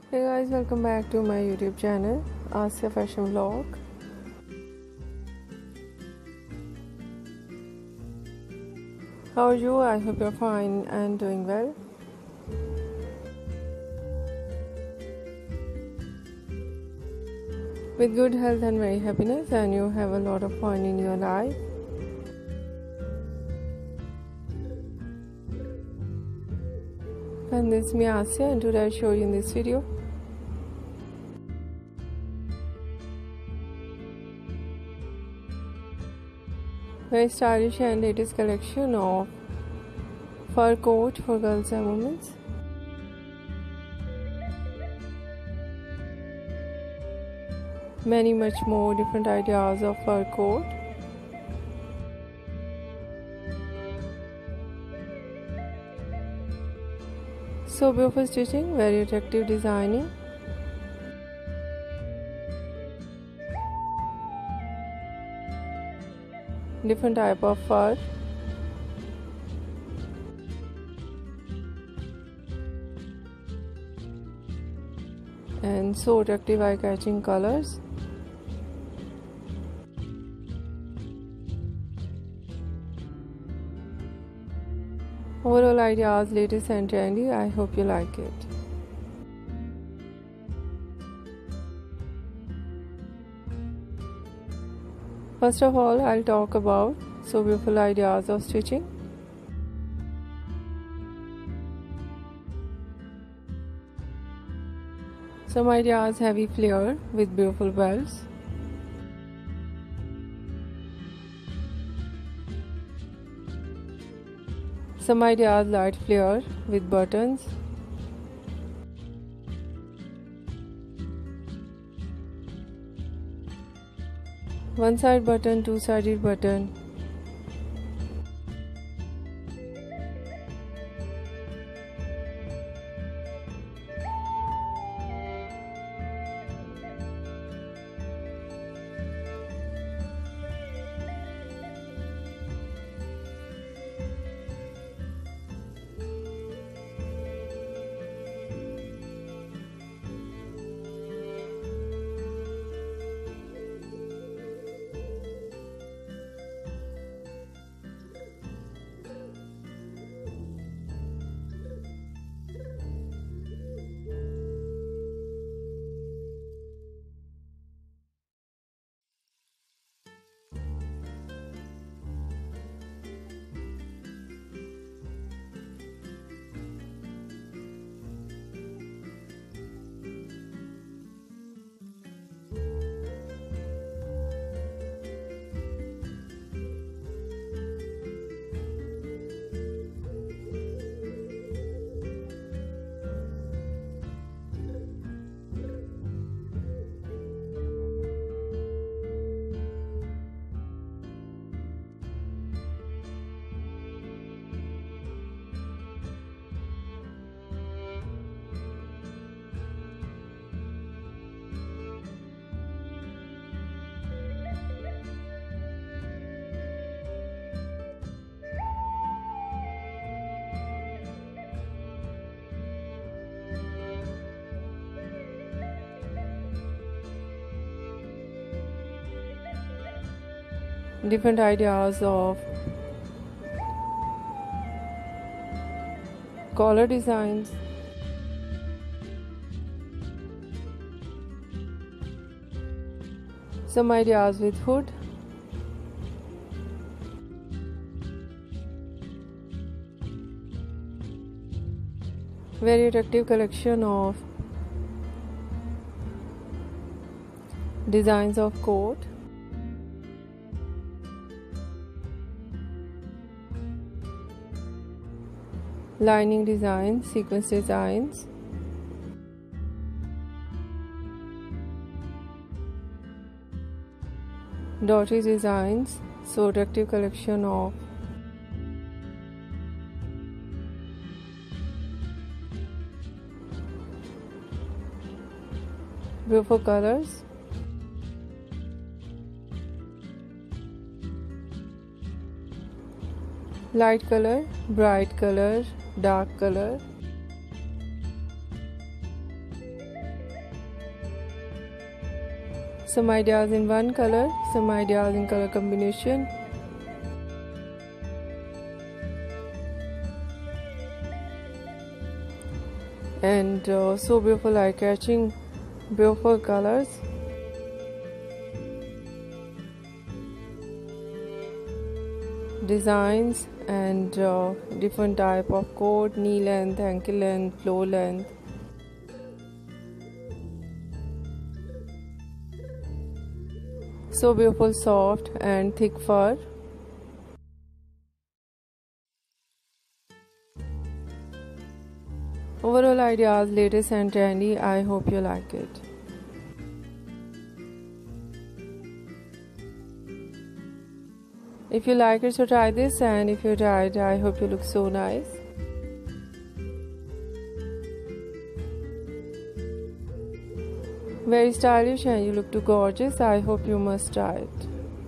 Hey guys, welcome back to my YouTube channel, Asya Fashion Vlog. How are you? I hope you're fine and doing well. With good health and very happiness, and you have a lot of fun in your life. And this is me Asya, and today I'll show you in this video very stylish and latest collection of fur coat for girls and women. Many much more different ideas of fur coat. So beautiful stitching, very attractive designing. Different type of fur. And so attractive eye-catching colors. Overall ideas, latest and trendy. I hope you like it. First of all, I'll talk about so beautiful ideas of stitching. Some ideas heavy flare with beautiful belts. Some ideas light flare with buttons. One side button, two-sided button. Different ideas of collar designs. Some ideas with hood. Very attractive collection of designs of coat. Lining designs, sequence designs. Dotty designs, so attractive collection of beautiful colors. Light color, bright color, dark color. Some ideas in one color, some ideas in color combination. And so beautiful, eye-catching, beautiful colors. Designs and different type of coat, knee length, ankle length, floor length. So beautiful, soft and thick fur. Overall ideas, latest and trendy. I hope you like it. If you like it, so try this, and if you tried, I hope you look so nice. Very stylish and you look too gorgeous. I hope you must try it.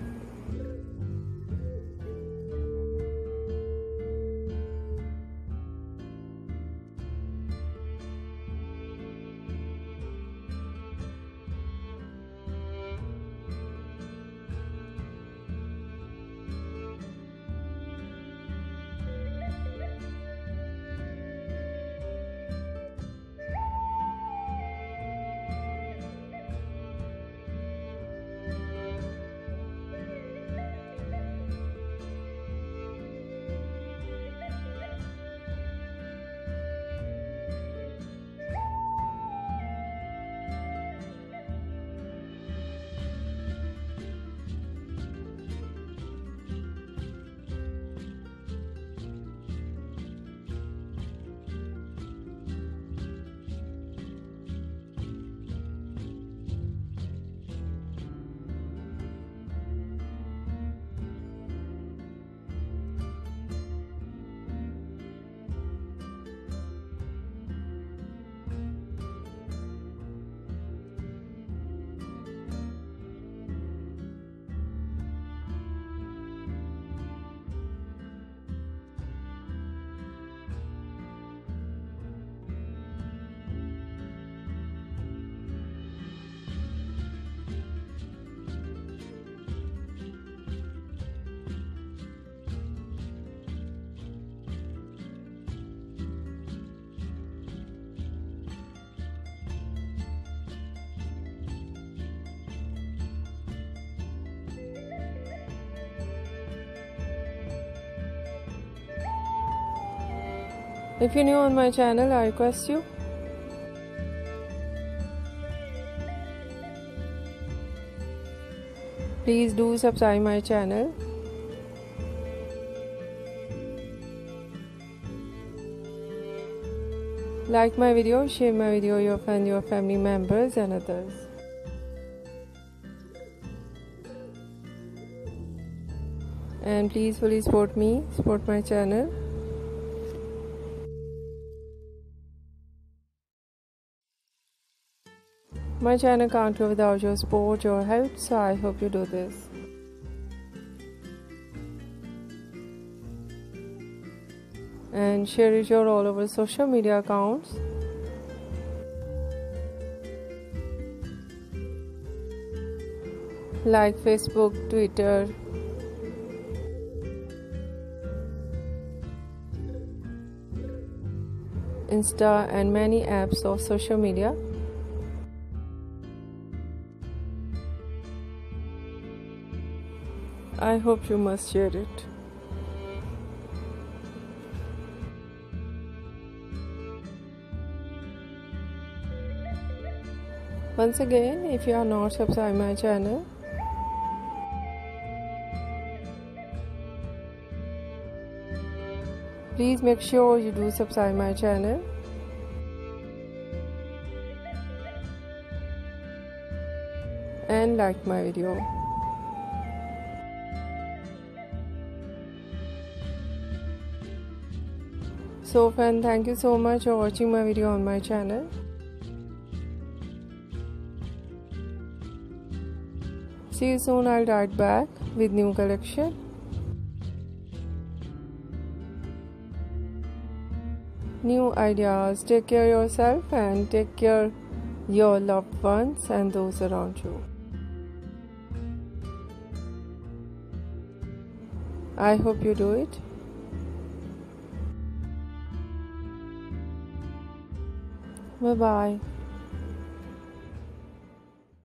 If you're new on my channel, I request you please do subscribe my channel. Like my video, share my video with your friends, your family members and others. And please fully support me, support my channel. My channel can't grow without your support, your help, so I hope you do this. And share it your all over social media accounts. Like Facebook, Twitter, Insta and many apps of social media. I hope you must share it. Once again, if you are not subscribed my channel, please make sure you do subscribe my channel. And like my video. So friends, thank you so much for watching my video on my channel. See you soon. I'll write back with new collection. New ideas. Take care of yourself and take care your loved ones and those around you. I hope you do it. Bye bye.